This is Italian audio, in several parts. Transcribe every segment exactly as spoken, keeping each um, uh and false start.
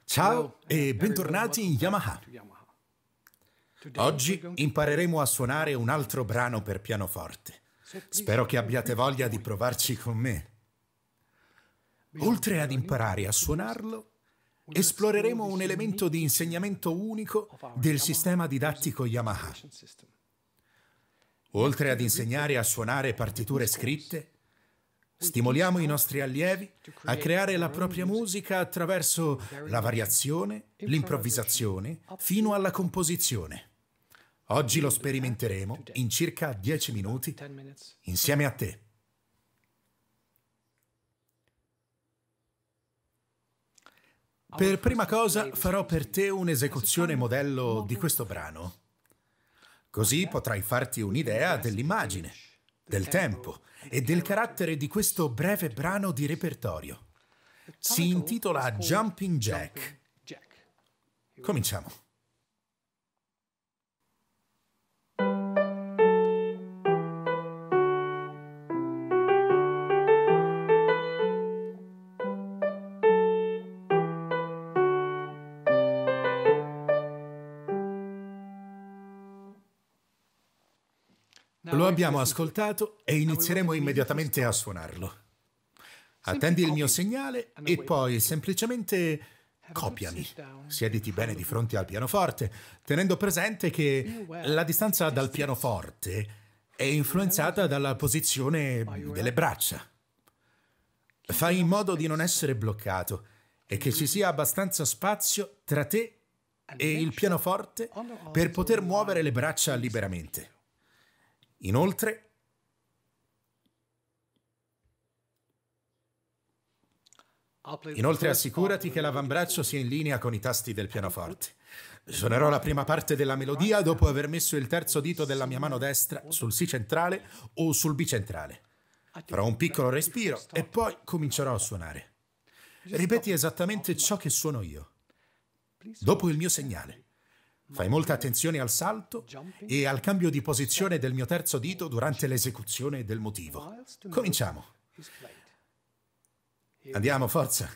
Ciao e bentornati in Yamaha. Oggi impareremo a suonare un altro brano per pianoforte. Spero che abbiate voglia di provarci con me. Oltre ad imparare a suonarlo, esploreremo un elemento di insegnamento unico del sistema didattico Yamaha. Oltre ad insegnare a suonare partiture scritte, stimoliamo i nostri allievi a creare la propria musica attraverso la variazione, l'improvvisazione, fino alla composizione. Oggi lo sperimenteremo in circa dieci minuti insieme a te. Per prima cosa farò per te un'esecuzione modello di questo brano. Così potrai farti un'idea dell'immagine, del tempo e del carattere di questo breve brano di repertorio. Si intitola Jumping Jack. Cominciamo. Lo abbiamo ascoltato e inizieremo immediatamente a suonarlo. Attendi il mio segnale e poi semplicemente copiami. Siediti bene di fronte al pianoforte, tenendo presente che la distanza dal pianoforte è influenzata dalla posizione delle braccia. Fai in modo di non essere bloccato e che ci sia abbastanza spazio tra te e il pianoforte per poter muovere le braccia liberamente. Inoltre, inoltre assicurati che l'avambraccio sia in linea con i tasti del pianoforte. Suonerò la prima parte della melodia dopo aver messo il terzo dito della mia mano destra sul Si centrale o sul bicentrale. Farò un piccolo respiro e poi comincerò a suonare. Ripeti esattamente ciò che suono io, dopo il mio segnale. Fai molta attenzione al salto e al cambio di posizione del mio terzo dito durante l'esecuzione del motivo. Cominciamo. Andiamo, forza.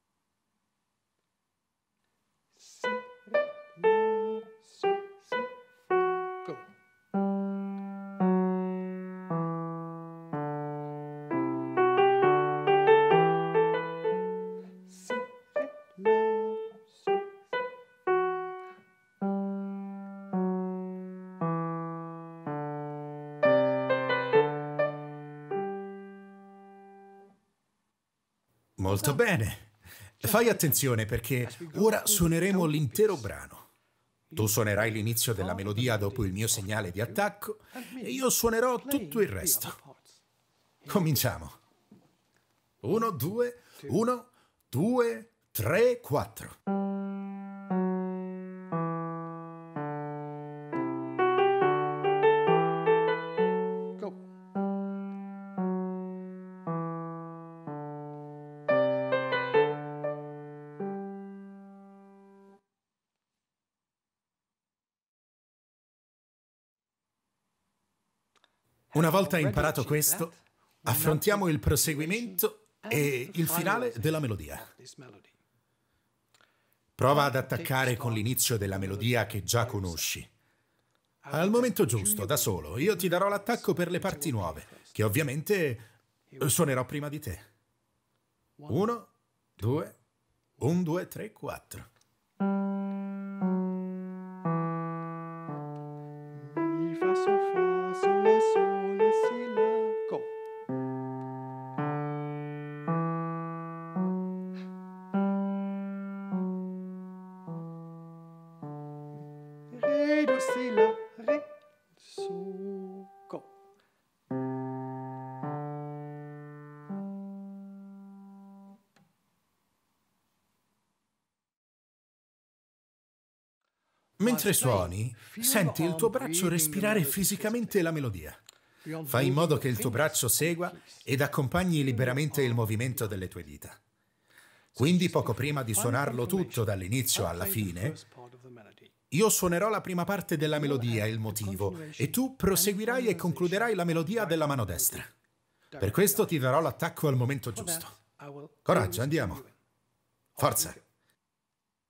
Molto bene. Fai attenzione perché ora suoneremo l'intero brano. Tu suonerai l'inizio della melodia dopo il mio segnale di attacco e io suonerò tutto il resto. Cominciamo. Uno, due, uno, due, tre, quattro. Una volta imparato questo, affrontiamo il proseguimento e il finale della melodia. Prova ad attaccare con l'inizio della melodia che già conosci. Al momento giusto, da solo, io ti darò l'attacco per le parti nuove, che ovviamente suonerò prima di te. Uno, due, un, due, tre, quattro. Mi, fa, sol, fa, sole, sole, si, la, go. Re, do, si, la, re, su, go. Mentre suoni, senti il tuo braccio respirare fisicamente la melodia. Fai in modo che il tuo braccio segua ed accompagni liberamente il movimento delle tue dita. Quindi, poco prima di suonarlo tutto dall'inizio alla fine, io suonerò la prima parte della melodia, il motivo, e tu proseguirai e concluderai la melodia della mano destra. Per questo ti darò l'attacco al momento giusto. Coraggio, andiamo. Forza.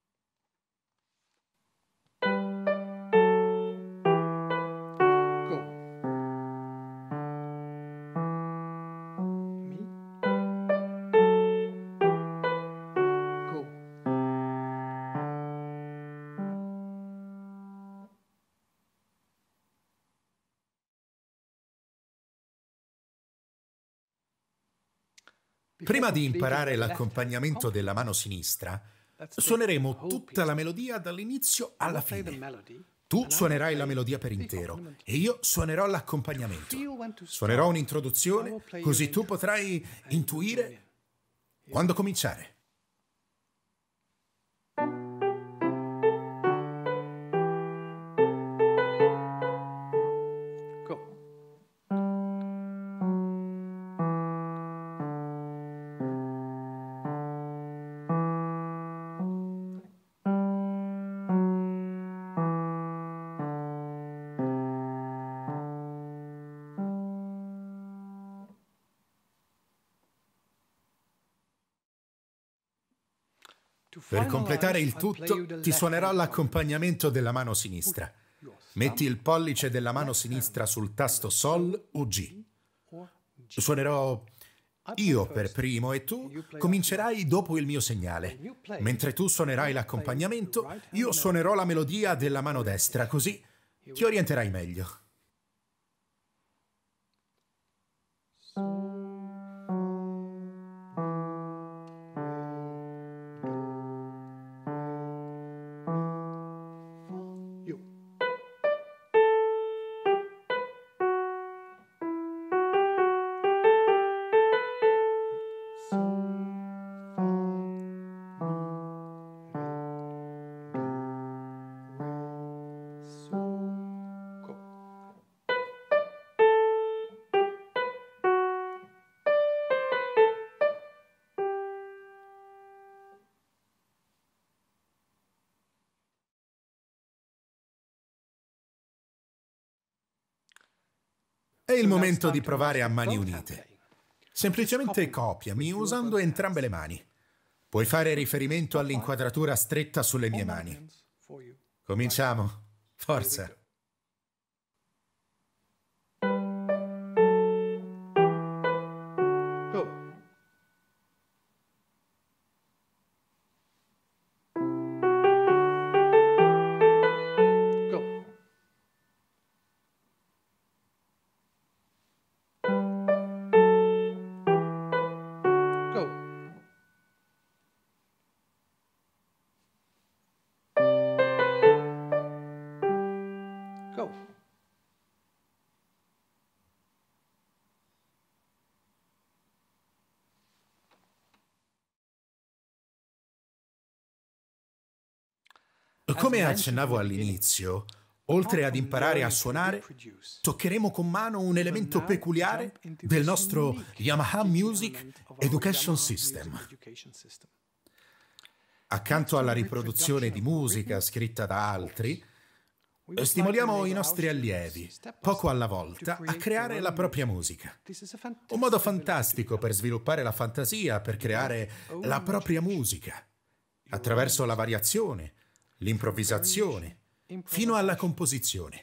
Prima di imparare l'accompagnamento della mano sinistra, suoneremo tutta la melodia dall'inizio alla fine. Tu suonerai la melodia per intero e io suonerò l'accompagnamento. Suonerò un'introduzione, così tu potrai intuire quando cominciare. Per completare il tutto, ti suonerò l'accompagnamento della mano sinistra. Metti il pollice della mano sinistra sul tasto Sol o G. Suonerò io per primo e tu comincerai dopo il mio segnale. Mentre tu suonerai l'accompagnamento, io suonerò la melodia della mano destra, così ti orienterai meglio. È il momento di provare a mani unite. Semplicemente copiami usando entrambe le mani. Puoi fare riferimento all'inquadratura stretta sulle mie mani. Cominciamo. Forza. Come accennavo all'inizio, oltre ad imparare a suonare, toccheremo con mano un elemento peculiare del nostro Yamaha Music Education System. Accanto alla riproduzione di musica scritta da altri, stimoliamo i nostri allievi, poco alla volta, a creare la propria musica. Un modo fantastico per sviluppare la fantasia, per creare la propria musica, attraverso la variazione, l'improvvisazione, fino alla composizione.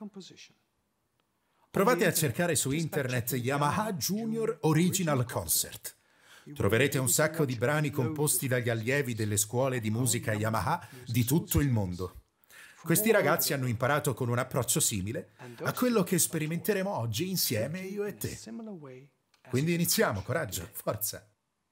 Provate a cercare su internet Yamaha Junior Original Concert. Troverete un sacco di brani composti dagli allievi delle scuole di musica Yamaha di tutto il mondo. Questi ragazzi hanno imparato con un approccio simile a quello che sperimenteremo oggi insieme io e te. Quindi iniziamo, coraggio, forza!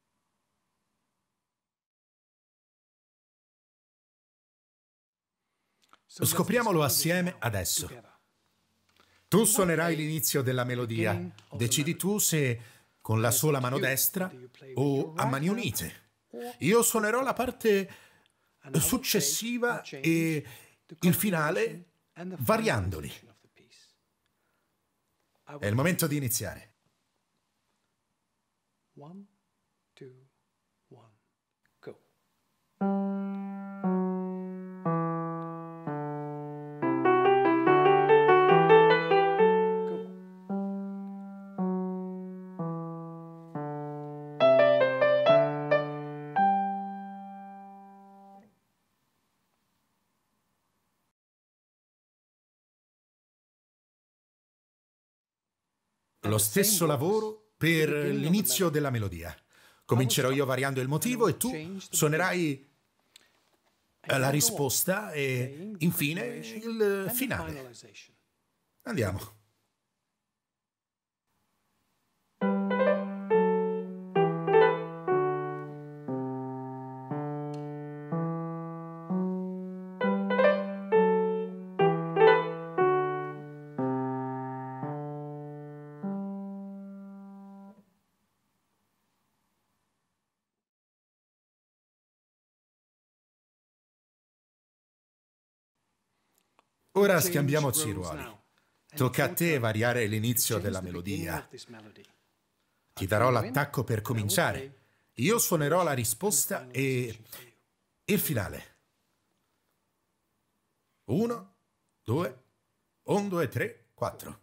Scopriamolo assieme adesso. Tu suonerai l'inizio della melodia. Decidi tu se con la sola mano destra o a mani unite. Io suonerò la parte successiva e il finale variandoli. È il momento di iniziare. One, two, one, go. Lo stesso lavoro per l'inizio della melodia. Comincerò io variando il motivo e tu suonerai la risposta e infine il finale. Andiamo. Ora scambiamoci i ruoli. Tocca a te variare l'inizio della melodia. Ti darò l'attacco per cominciare. Io suonerò la risposta e il finale. Uno, due, un, due, tre, quattro.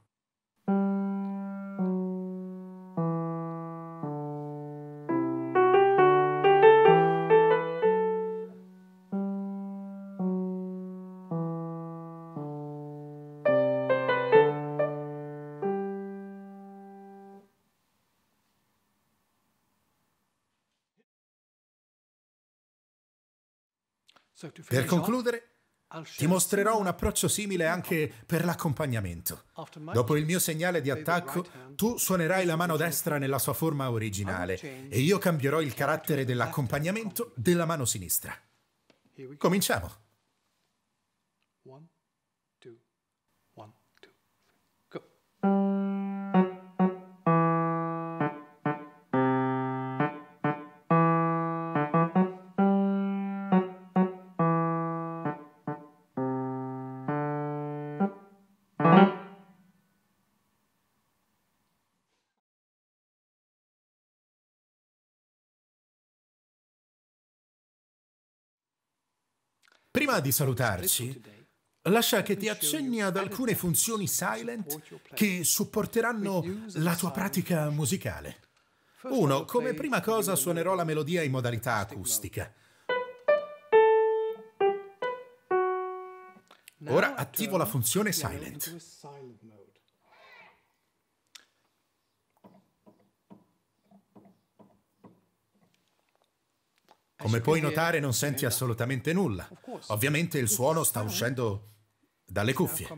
Per concludere, ti mostrerò un approccio simile anche per l'accompagnamento. Dopo il mio segnale di attacco, tu suonerai la mano destra nella sua forma originale e io cambierò il carattere dell'accompagnamento della mano sinistra. Cominciamo. One, two, one, two, go. Prima di salutarci, lascia che ti accenni ad alcune funzioni silent che supporteranno la tua pratica musicale. Uno, come prima cosa suonerò la melodia in modalità acustica. Ora attivo la funzione silent. Come puoi notare, non senti assolutamente nulla. Ovviamente il suono sta uscendo dalle cuffie.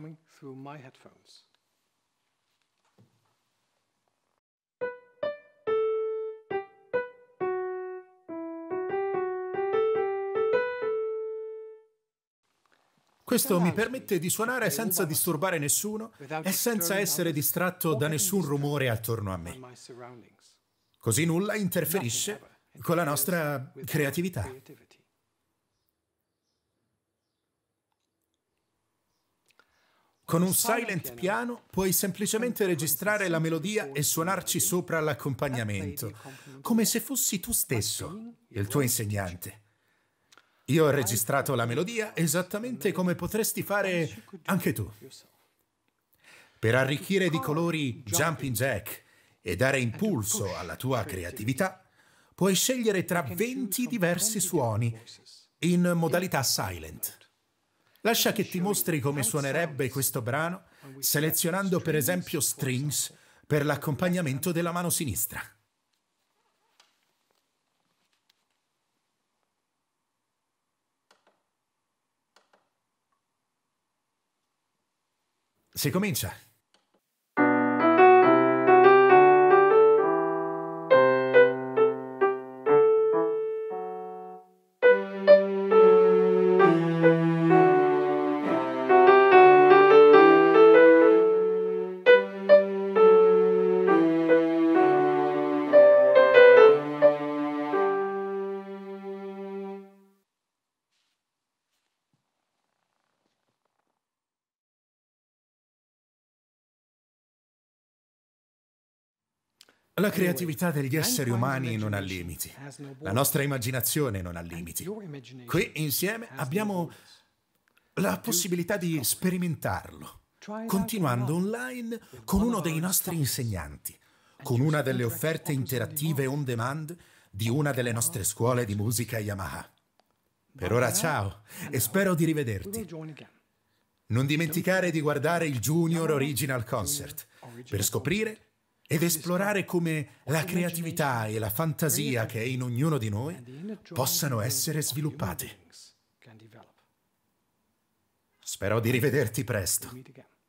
Questo mi permette di suonare senza disturbare nessuno e senza essere distratto da nessun rumore attorno a me. Così nulla interferisce con la nostra creatività. Con un silent piano puoi semplicemente registrare la melodia e suonarci sopra l'accompagnamento, come se fossi tu stesso, il tuo insegnante. Io ho registrato la melodia esattamente come potresti fare anche tu. Per arricchire di colori Jumping Jack e dare impulso alla tua creatività, puoi scegliere tra venti diversi suoni in modalità silent. Lascia che ti mostri come suonerebbe questo brano, selezionando per esempio strings per l'accompagnamento della mano sinistra. Si comincia. La creatività degli esseri umani non ha limiti. La nostra immaginazione non ha limiti. Qui insieme abbiamo la possibilità di sperimentarlo, continuando online con uno dei nostri insegnanti, con una delle offerte interattive on demand di una delle nostre scuole di musica Yamaha. Per ora ciao e spero di rivederti. Non dimenticare di guardare il Junior Original Concert per scoprire ed esplorare come la creatività e la fantasia che è in ognuno di noi possano essere sviluppate. Spero di rivederti presto.